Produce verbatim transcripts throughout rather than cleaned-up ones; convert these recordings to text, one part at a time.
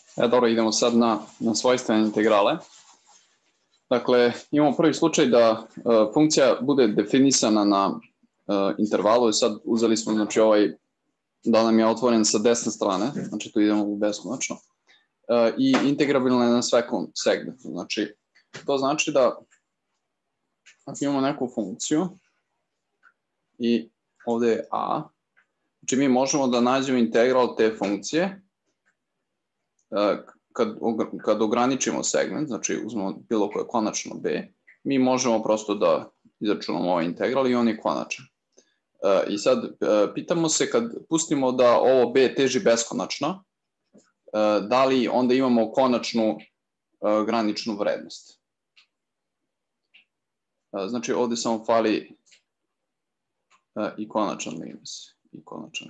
E, dobro, idemo sad na, na svojstvene integrale. Dakle, imamo prvi slučaj da uh, funkcija bude definisana na uh, intervalu i sad uzeli smo, znači, ovaj da nam je otvoren sa desne strane, znači tu idemo u beskonačno, uh, i integrabilna je na svakom segmentu. Znači, to znači da ako imamo neku funkciju i ovde je a, znači mi možemo da nađemo integral te funkcije uh, kad, kad ograničimo segment, znači uzmemo bilo koje konačno b, mi možemo prosto da izračunamo ovaj integral i on je konačan. Uh, I sad uh, pitamo se, kad pustimo da ovo b teži beskonačno, uh, da li onda imamo konačnu uh, graničnu vrednost. Uh, znači ovde samo fali uh, i konačan limes. I konačan.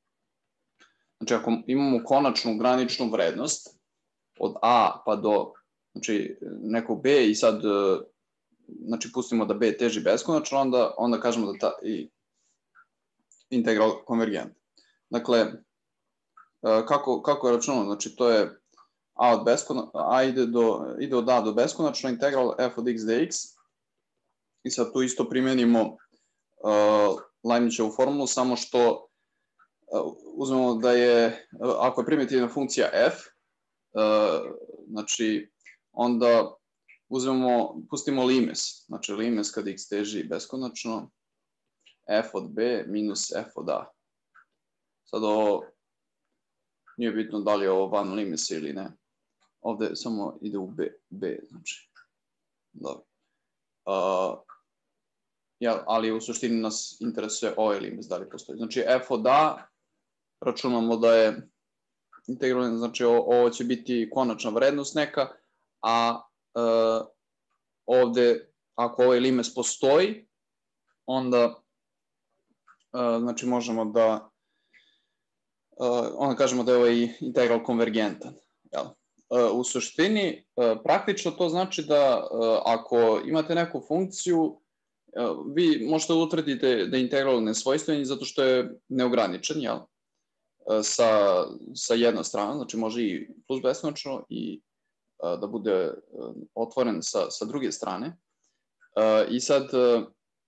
Znači ako imamo konačnu graničnu vrednost od a pa do, znači, nekog b i sad uh, znači pustimo da b teži beskonačno, onda, onda kažemo da ta i integral konvergent. Dakle, kako, kako je računano? Znači, to je a od beskonačno, a ide, do, ide od a do beskonačno, integral f od x dx. I sad tu isto primenimo uh, Leibnizovu formulu, samo što uh, uzmemo da je, uh, ako je primitivna funkcija f, uh, znači, onda uzmemo, pustimo limes. Znači, limes kad x teži beskonačno, f od b minus f od a. Sad ovo nije bitno da li je ovo van limesa ili ne. Ovde samo ide u b, b znači. Dobro. Uh, ja, ali u suštini nas interesuje ovaj limes, da li postoji. Znači f od a računamo da je integralno, znači ovo će biti konačna vrednost neka, a uh, ovde ako ovaj limes postoji, onda Uh, znači možemo da uh, onda kažemo da je ovaj integral konvergentan. Jel? Uh, u suštini, uh, praktično to znači da uh, ako imate neku funkciju, uh, vi možete utvrditi da je integral nesvojstven zato što je neograničen, jel? Uh, sa, sa jedne strane, znači može i plus beskonačno i uh, da bude uh, otvoren sa, sa druge strane. Uh, I sad, uh,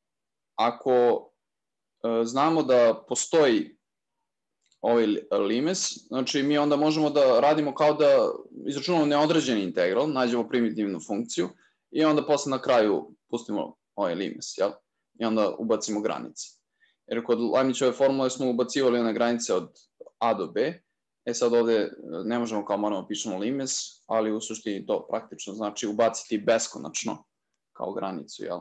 ako znamo da postoji ovaj limes, znači mi onda možemo da radimo kao da izračunamo neodređeni integral, nađemo primitivnu funkciju i onda posle na kraju pustimo ovaj limes, jel? I onda ubacimo granice. Jer kod Leibnizove formule smo ubacivali one granice od a do b, e sad ovde ne možemo kao moramo pišemo limes, ali u suštini to praktično znači ubaciti beskonačno kao granicu, jel?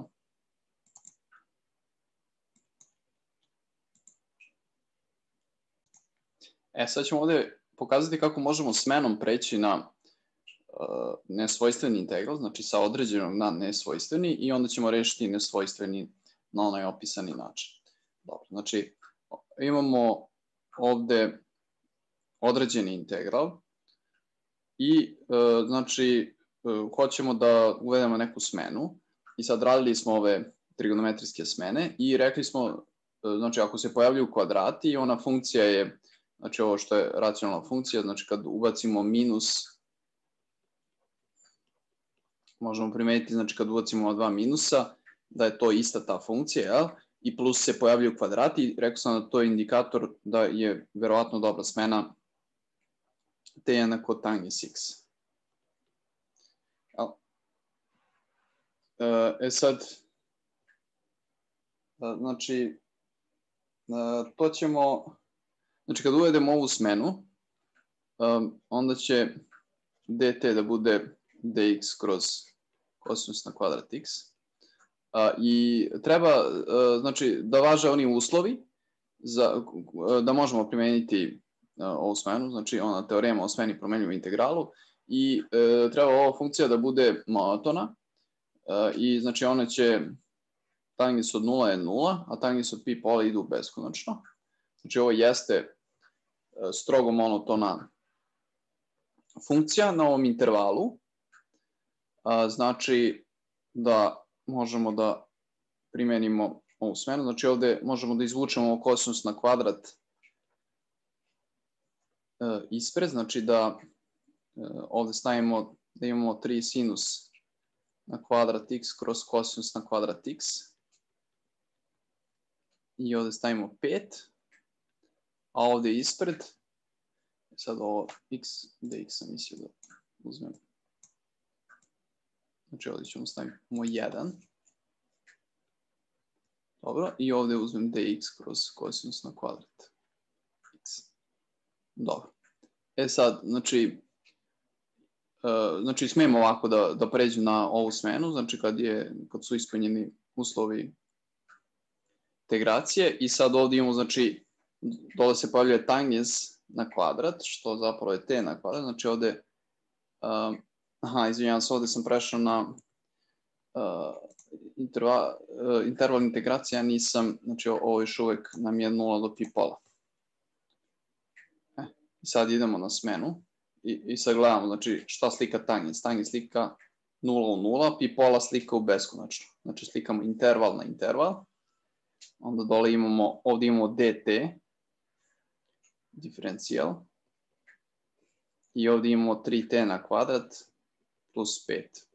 E, sad ćemo ovde pokazati kako možemo smenom preći na uh, nesvojstveni integral, znači sa određenog na nesvojstveni, i onda ćemo rešiti nesvojstveni na onaj opisani način. Dobro, znači imamo ovde određeni integral i uh, znači uh, hoćemo da uvedemo neku smenu i sad radili smo ove trigonometrijske smene i rekli smo, uh, znači ako se pojavljuju kvadrati, ona funkcija je, znači ovo što je racionalna funkcija, znači kad ubacimo minus, možemo primetiti, znači kad ubacimo dva minusa, da je to ista ta funkcija, jel? I plus se pojavljaju kvadrati, rekao sam da to je indikator da je verovatno dobra smena t jednako tangens x. E sad, znači, to ćemo... Znači, kad uvedemo ovu smenu, um, onda će dt da bude dx kroz kosinus na kvadrat x. Uh, I treba, uh, znači, da važe oni uslovi za, uh, da možemo primeniti uh, ovu smenu, znači ona teorema o smeni promenljivu integralu, i uh, treba ova funkcija da bude monotona, uh, i znači ona će, tangens od nula je nula, a tangens od pi pola idu beskonačno. Znači ovo jeste strogo monotona funkcija na ovom intervalu. Znači da možemo da primenimo ovu smenu. Znači ovde možemo da izvučemo kosinus na kvadrat ispred, znači da ovde stavimo da imamo tri sinus na kvadrat x kroz kosinus na kvadrat x. I ovde stavimo pet. A ovde ispred, sad ovo x, gde x sam mislio da uzmem. Znači ovde ćemo staviti jedan. Dobro, i ovde uzmem dx kroz kosinus na kvadrat x. Dobro. E sad, znači, uh, znači smijemo ovako da, da pređu na ovu smenu, znači kad, je, kad su ispunjeni uslovi integracije i sad ovde imamo, znači, dole se pojavljuje tangens na kvadrat, što zapravo je t na kvadrat, znači ovde, uh, aha, izvinjavam se, ovde sam prešao na uh, interval, uh, interval integracija, nisam, znači ovo još uvek nam je nula do pi pola. E, i sad idemo na smenu i, i sad gledamo, znači šta slika tangens, tangens slika nula u nula, pi pola slika u beskonačno, znači slikamo interval na interval, onda dole imamo, ovde imamo dt, diferencijal, i ovde imamo tri t na kvadrat plus pet.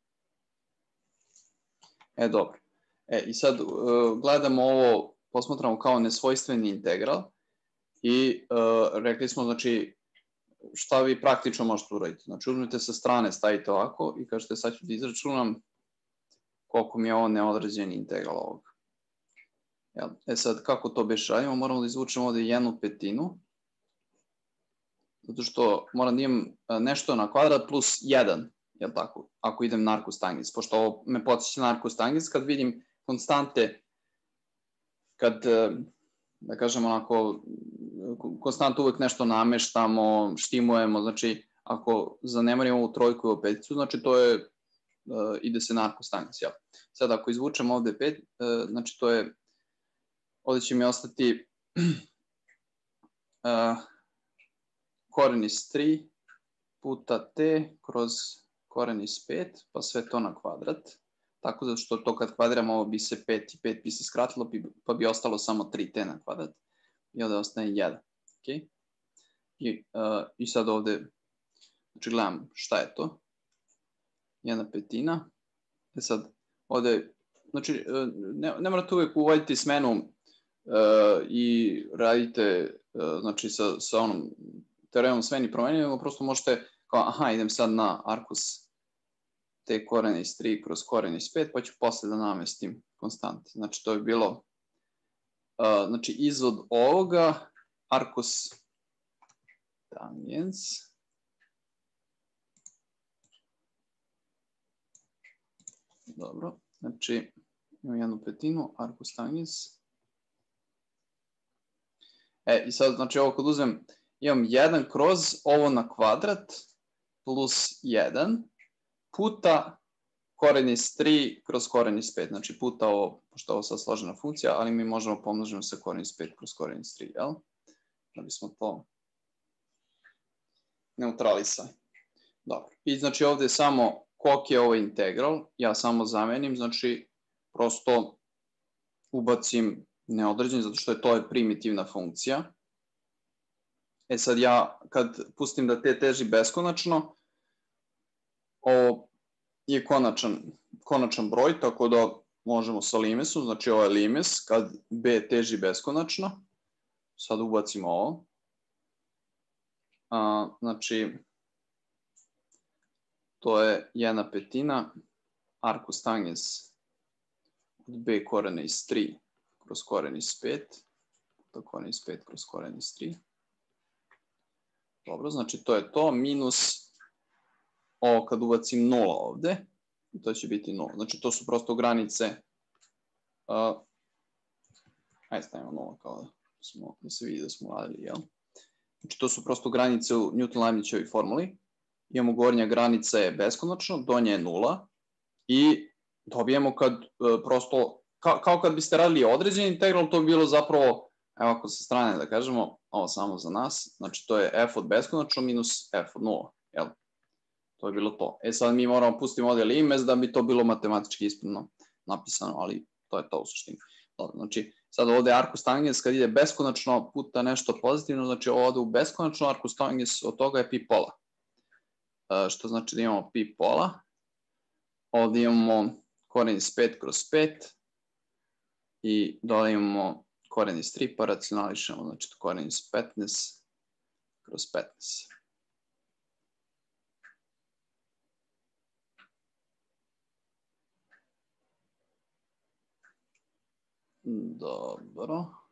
E, dobro. E, i sad uh, gledamo ovo, posmatramo kao nesvojstveni integral i uh, rekli smo, znači, šta vi praktično možete uraditi. Znači, uzmete sa strane, stavite ovako i kažete sad ću da izračunam koliko mi je ovo neodređeni integral ovoga. E sad, kako to beš radimo? Moramo da izvučemo ovde jednu petinu, zato što moram da imam nešto na kvadrat plus jedan, jel tako, ako idem na arkus tangens, pošto ovo me podsjeća na arkus tangens, kad vidim konstante, kad, da kažem onako, konstante uvek nešto nameštamo, štimujemo, znači, ako zanemarimo ovu trojku i ovu peticu, znači to je, ide se na arkus tangens, jel. Sad, ako izvučem ovde pet, znači to je, ovde će mi ostati koren iz tri puta t kroz koren iz pet, pa sve to na kvadrat. Tako da što to kad kvadriramo, ovo bi se pet i pet bi se skratilo, pa bi ostalo samo tri t na kvadrat. I ovde ostane jedan. Okay? I, uh, I sad ovde, znači gledam šta je to. Jedna petina. E sad, ovde, znači ne, ne morate uvek uvoditi smenu uh, i radite, uh, znači sa, sa onom teoremom smeni promenljivo, prosto možete kao, aha, idem sad na arkus te koren iz tri kroz koren iz pet, pa ću posle da namestim konstante. Znači, to je bilo, uh, znači, izvod ovoga, arkus tangens, dobro, znači, imam jednu petinu, arkus tangens. E, i sad, znači, ovo kad uzmem, imam jedan kroz ovo na kvadrat plus jedan puta koren iz tri kroz koren iz pet. Znači puta ovo, pošto je ovo sad složena funkcija, ali mi možemo pomnožiti sa koren iz pet kroz koren iz tri, jel? Da bismo to neutralisali. Dobro. I znači ovde je samo koliko je ovaj integral, ja samo zamenim, znači prosto ubacim neodređen, zato što je to je primitivna funkcija. E sad ja, kad pustim da t teži beskonačno, ovo je konačan, konačan broj, tako da možemo sa limesom, znači ovo je limes, kad b teži beskonačno, sad ubacimo ovo. A, znači, to je jedna petina, arkus tangens od b korena iz tri kroz koren iz pet, to koren iz pet kroz koren iz tri. Dobro, znači to je to, minus ovo kad ubacim nula ovde, to će biti nula. Znači to su prosto granice, uh, ajde stavimo nula kao da, smo, da se vidi da smo radili, jel? Znači to su prosto granice u Newton-Leibnizovoj formuli. Imamo gornja granica je beskonačno, donja je nula i dobijemo kad uh, prosto, kao, kao kad biste radili određeni integral, to bi bilo zapravo, evo ako sa strane da kažemo, ovo samo za nas, znači to je f od beskonačno minus f od nula, jel? To je bilo to. E sad mi moramo pustiti ovdje limes da bi to bilo matematički ispravno napisano, ali to je to u suštini. Dobro, znači sad ovdje arkus tangens kad ide beskonačno puta nešto pozitivno, znači ovdje u beskonačno arkus tangens od toga je pi pola. što znači da imamo pi pola. Ovdje imamo koren iz pet kroz pet i dole imamo koren iz tri, pa racionališemo, znači koren iz petnaest kroz petnaest. Dobro.